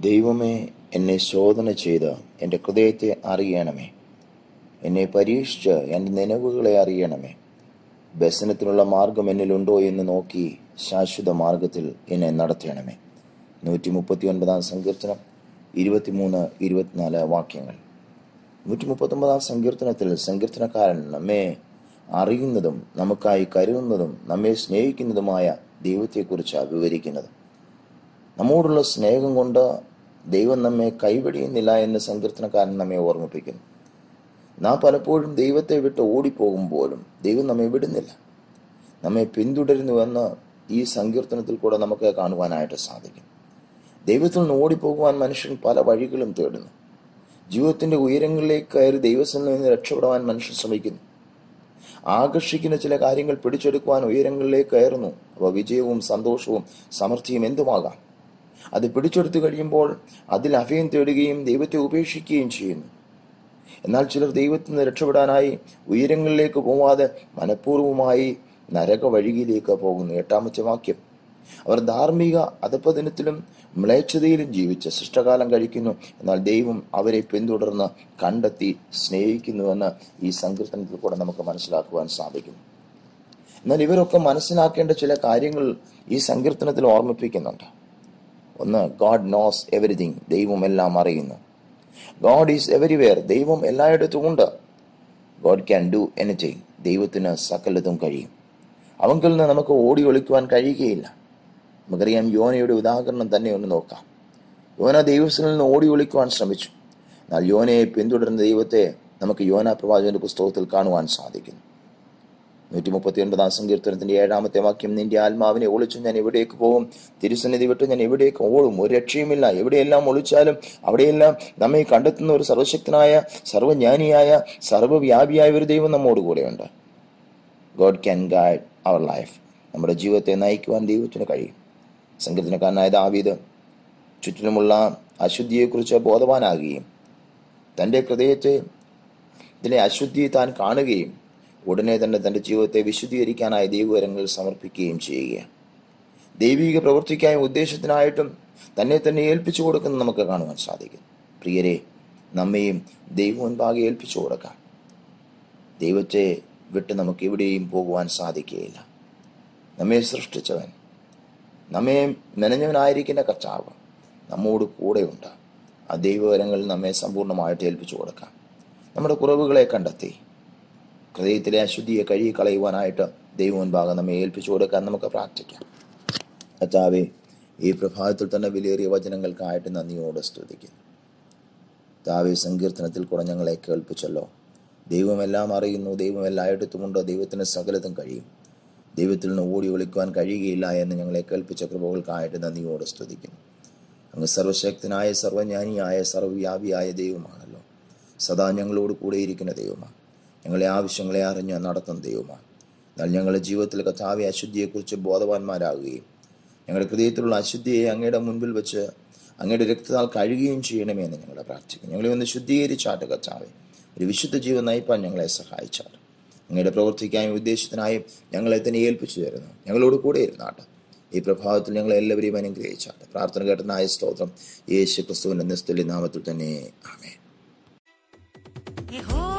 ദൈവമേ, എന്നെ ശോധന ചെയ്ത് എൻ്റെ ഹൃദയത്തെ അറിയണമേ. എന്നെ പരീക്ഷിച്ച് എൻ്റെ നിലവുകളെ അറിയണമേ. വ്യസനത്തിനുള്ള മാർഗം എന്നിലുണ്ടോ എന്ന് നോക്കി ശാശ്വത മാർഗത്തിൽ എന്നെ നടത്തണമേ. 139 സങ്കീർത്തനം 23-24 വാക്യങ്ങൾ. 139 സങ്കീർത്തനത്തിൽ സങ്കീർത്തനക്കാരൻ നമ്മെ അറിയുന്നതും നമുക്കായി കരുതുന്നതും നമ്മെ സ്നേഹിക്കുന്നതുമായ ദൈവത്തെക്കുറിച്ചാണ് വിവരിക്കുന്നത്. നമ്മോടുള്ള സ്നേഹം കൊണ്ട് ദൈവം നമ്മെ കൈവെടിയുന്നില്ല എന്ന് സങ്കീർത്തനക്കാരൻ നമ്മെ ഓർമ്മിപ്പിക്കുന്നു. നാം പലപ്പോഴും ദൈവത്തെ വിട്ട് ഓടിപ്പോകുമ്പോഴും ദൈവം നമ്മെ വിടുന്നില്ല, നമ്മെ പിന്തുടരുന്നുവെന്ന് ഈ സങ്കീർത്തനത്തിൽ കൂടെ നമുക്ക് കാണുവാനായിട്ട് സാധിക്കും. ദൈവത്തിൽ നിന്ന് ഓടിപ്പോകുവാൻ മനുഷ്യൻ പല വഴികളും തേടുന്നു. ജീവിതത്തിന്റെ ഉയരങ്ങളിലേക്ക് കയറി ദൈവത്തിൽ നിന്ന് രക്ഷപ്പെടാൻ മനുഷ്യൻ ശ്രമിക്കുന്നു. ആകർഷിക്കുന്ന ചില കാര്യങ്ങൾ പിടിച്ചെടുക്കുവാൻ ഉയരങ്ങളിലേക്ക് കയറുന്നു. അവ വിജയവും സന്തോഷവും സമൃദ്ധിയും എന്തുമാകാം. അത് പിടിച്ചെടുത്തു കഴിയുമ്പോൾ അതിൽ അഭയം തേടുകയും ദൈവത്തെ ഉപേക്ഷിക്കുകയും ചെയ്യുന്നു. എന്നാൽ ചിലർ ദൈവത്തിൽ നിന്ന് രക്ഷപ്പെടാനായി ഉയരങ്ങളിലേക്ക് പോവാതെ മനഃപൂർവ്വമായി നരക വഴിയിലേക്ക് പോകുന്നു. 8-ാമത്തെ വാക്യം. അവർ ധാർമ്മിക അധപതനത്തിലും മ്ലേച്ഛതയിലും ജീവിച്ച് ശിഷ്ടകാലം കഴിക്കുന്നു. എന്നാൽ ദൈവം അവരെ പിന്തുടർന്ന് കണ്ടെത്തി സ്നേഹിക്കുന്നുവെന്ന് ഈ സങ്കീർത്തനത്തിൽ കൂടെ നമുക്ക് മനസ്സിലാക്കുവാൻ സാധിക്കും. എന്നാൽ ഇവരൊക്കെ മനസ്സിലാക്കേണ്ട ചില കാര്യങ്ങൾ ഈ സങ്കീർത്തനത്തിൽ ഓർമ്മിപ്പിക്കുന്നുണ്ട്. ഒന്ന്, ഗോഡ് നോസ് എവരിതിങ്. ദൈവം എല്ലാം അറിയുന്നു. God is everywhere. ദൈവം എല്ലായിടത്തും ഉണ്ട്. God can do anything. ദൈവത്തിന് സകലതും കഴിയും. അവങ്കിൽ നിന്ന് നമുക്ക് ഓടി ഒളിക്കുവാൻ കഴിയുകയില്ല. നമുക്കറിയാം, യോനയുടെ ഉദാഹരണം തന്നെ ഒന്ന് നോക്കാം. യോന ദൈവത്തിൽ നിന്ന് ഓടി ഒളിക്കുവാൻ ശ്രമിച്ചു. എന്നാൽ യോനയെ പിന്തുടരുന്ന ദൈവത്തെ നമുക്ക് യോന പ്രവാചകന്റെ പുസ്തകത്തിൽ കാണുവാൻ സാധിക്കുന്നു. 139 സങ്കീർത്തനത്തിന്റെ 7-ാമത്തെ വാക്യം. നിന്റെ ആത്മാവിനെ ഒളിച്ചു ഞാൻ എവിടേക്ക് പോകും? തിരുസന്നിധി വിട്ട് ഞാൻ എവിടേക്ക് ഓടും? ഒരു രക്ഷയുമില്ല. എവിടെയെല്ലാം ഒളിച്ചാലും അവിടെയെല്ലാം നമ്മെ കണ്ടെത്തുന്ന ഒരു സർവശക്തനായ, സർവജ്ഞാനിയായ, സർവ്വവ്യാപിയായ ഒരു ദൈവം നമ്മോട് കൂടെയുണ്ട്. God can guide our life. നമ്മുടെ ജീവിതത്തെ നയിക്കുവാൻ ദൈവത്തിന് കഴിയും. സങ്കീർത്തനക്കാരനായ ദാവീദ് ചുറ്റിലുമുള്ള അശുദ്ധിയെക്കുറിച്ച് ബോധവാനാകുകയും തൻ്റെ ഹൃദയത്തെ ഇതിലെ അശുദ്ധിയെ താൻ കാണുകയും ഉടനെ തന്നെ തൻ്റെ ജീവിതത്തെ വിശുദ്ധീകരിക്കാനായി ദൈവകരങ്ങളിൽ സമർപ്പിക്കുകയും ചെയ്യുകയാണ്. ദൈവിക പ്രവൃത്തിക്കായും ഉദ്ദേശത്തിനായിട്ടും തന്നെ തന്നെ ഏൽപ്പിച്ചു കൊടുക്കുന്നത് നമുക്ക് കാണുവാൻ സാധിക്കും. പ്രിയരെ, നമ്മയും ദൈവം മുൻപാകെ ഏൽപ്പിച്ചു കൊടുക്കാം. ദൈവത്തെ വിട്ട് നമുക്ക് എവിടെയും പോകുവാൻ സാധിക്കുകയില്ല. നമ്മെ സൃഷ്ടിച്ചവൻ, നമ്മെ മെനഞ്ഞവനായിരിക്കുന്ന കർത്താവ് നമ്മോട് കൂടെയുണ്ട്. ആ ദൈവകരങ്ങളിൽ നമ്മെ സമ്പൂർണ്ണമായിട്ട് ഏൽപ്പിച്ചു കൊടുക്കാം. നമ്മുടെ കുറവുകളെ കണ്ടെത്തി ഹൃദയത്തിലെ അശുദ്ധിയെ കഴുകി കളയുവാനായിട്ട് ദൈവം മുൻപാകെ നമ്മെ ഏൽപ്പിച്ചു കൊടുക്കാൻ നമുക്ക് പ്രാർത്ഥിക്കാം. കർത്താവേ, ഈ പ്രഭാതത്തിൽ തന്നെ വിലയേറിയ വചനങ്ങൾക്കായിട്ട് നന്ദിയോടെ സ്തുതിക്കുന്നു. കർത്താവേ, സങ്കീർത്തനത്തിൽ കൂടെ ഞങ്ങളെ കേൾപ്പിച്ചല്ലോ. ദൈവമെല്ലാം അറിയുന്നു, ദൈവം എല്ലായിടത്തുമുണ്ട്, ദൈവത്തിന് സകലതും കഴിയും, ദൈവത്തിൽ നിന്ന് ഓടി ഒളിക്കുവാൻ കഴിയുകയില്ല എന്ന് ഞങ്ങളെ കേൾപ്പിച്ച കൃപകൾക്കായിട്ട് നന്ദിയോടെ സ്തുതിക്കുന്നു. അങ്ങ് സർവശക്തനായ, സർവജ്ഞാനിയായ, സർവ്വവ്യാപിയായ ദൈവമാണല്ലോ. സദാ ഞങ്ങളോട് കൂടെയിരിക്കുന്ന ദൈവമാണ്. ഞങ്ങളെ ആവശ്യങ്ങളെ അറിഞ്ഞ് നടത്തുന്ന ദൈവമാണ്. എന്നാൽ ഞങ്ങളുടെ ജീവിതത്തിൽ കർത്താവെ അശുദ്ധിയെക്കുറിച്ച് ബോധവാന്മാരാകുകയും ഞങ്ങളുടെ ഹൃദയത്തിലുള്ള അശുദ്ധിയെ അങ്ങയുടെ മുൻപിൽ വെച്ച് അങ്ങയുടെ രക്തത്താൽ കഴുകുകയും ചെയ്യണമേ എന്ന് ഞങ്ങളെ പ്രാർത്ഥിക്കും. ഞങ്ങളെ ഒന്ന് ശുദ്ധീകരിച്ചാട്ട് കർത്താവെ, ഒരു വിശുദ്ധ ജീവൻ നയിപ്പാൻ ഞങ്ങളെ സഹായിച്ചാട്ട്. അങ്ങയുടെ പ്രവൃത്തിക്കായും ഉദ്ദേശത്തിനായും ഞങ്ങളെ തന്നെ ഏൽപ്പിച്ചു തരുന്നു. ഞങ്ങളോട് കൂടെ ഇരുന്നാട്ട് ഈ പ്രഭാതത്തിൽ ഞങ്ങളെല്ലാവരെയും അനുഗ്രഹിച്ചാട്ട്. പ്രാർത്ഥന കേട്ടനായ സ്തോത്രം യേശു ക്രിസ്തുവിന്റെ നിസ്തുല്യ നാമത്തിൽ തന്നെ. ആമേൻ.